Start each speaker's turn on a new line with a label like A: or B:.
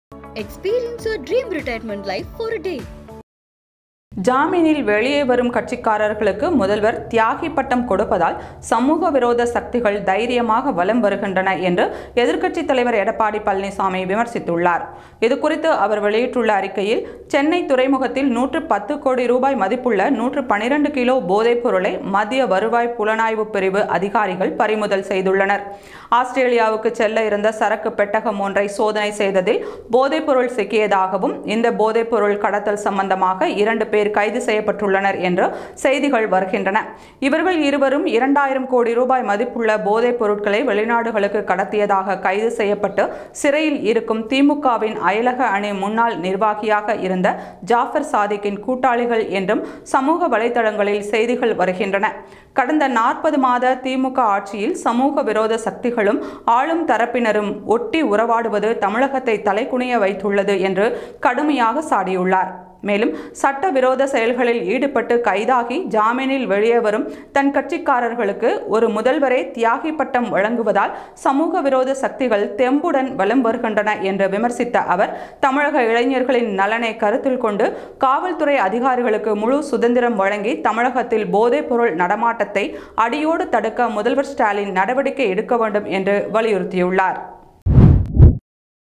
A: Experience your dream retirement life for a day.
B: ஜாமீனில் வெளியே வரும் கட்சிக்காரர்களுக்கு முதல்வர் தியாகி பட்டம் கொடுப்பதால் சமூக விரோத சக்திகள் தைரியமாக வலம் வருகின்றன என்று எதிர்க்கட்சித் தலைவர் எடப்பாடி பழனிசாமி விமர்சித்துள்ளார். இதுகுறித்து அவர் வெளியிட்டுள்ள அறிக்கையில், சென்னை துறைமுகத்தில் 110 கோடி ரூபாய் மதிப்புள்ள 112 கிலோ போதைப் பொருளை மத்திய வருவாய் புலனாய்வு பிரிவு அதிகாரிகள் பறிமுதல் செய்துள்ளனர். ஆஸ்திரேலியாவுக்கு செல்ல இருந்த சரக்கு பெட்டகம் ஒன்றை சோதனை செய்ததில் போதைப் பொருள் சிக்கியதாகவும், இந்த போதைப் பொருள் கடத்தல் சம்பந்தமாக 2 பேர் கைது செய்யப்பட்டுள்ளனர் என்று செய்திகள் வருகின்றன. இவர்கள் இருவரும் 2000 கோடி ரூபாய் மதிப்புள்ள போதைப் பொருட்களை வெளிநாடுகளுக்கு கடத்தியதாக கைது செய்யப்பட்டு சிறையில் இருக்கும் திமுகவின் அயலக அணி முன்னாள் நிர்வாகியாக இருந்த ஜாஃபர் சாதிக்கின் கூட்டாளிகள் என்றும் சமூக வலைதளங்களில் செய்திகள் வருகின்றன. கடந்த 40 மாத திமுக ஆட்சியில் சமூக விரோத சக்திகளும் ஆளும் தரப்பினரும் ஒட்டி உறவாடுவது தமிழகத்தை தலைகுனிய வைத்துள்ளது என்று கடுமையாக சாடியுள்ளார். மேலும் சட்டவிரோத செயல்களில் ஈடுபட்டு கைதாகி ஜாமீனில் வெளியே வரும் தன் கட்சிக்காரர்களுக்கு ஒரு முதல்வரே தியாகி பட்டம் வழங்குவதால் சமூக விரோத சக்திகள் தெம்புடன் வலம் வருகின்றன என்று விமர்சித்த அவர், தமிழக இளைஞர்களின் நலனை கருத்தில் கொண்டு காவல்துறை அதிகாரிகளுக்கு முழு சுதந்திரம் வழங்கி தமிழகத்தில் போதைப் பொருள் நடமாட்டத்தை அடியோடு தடுக்க முதல்வர் ஸ்டாலின் நடவடிக்கை எடுக்க வேண்டும் என்று வலியுறுத்தியுள்ளார்.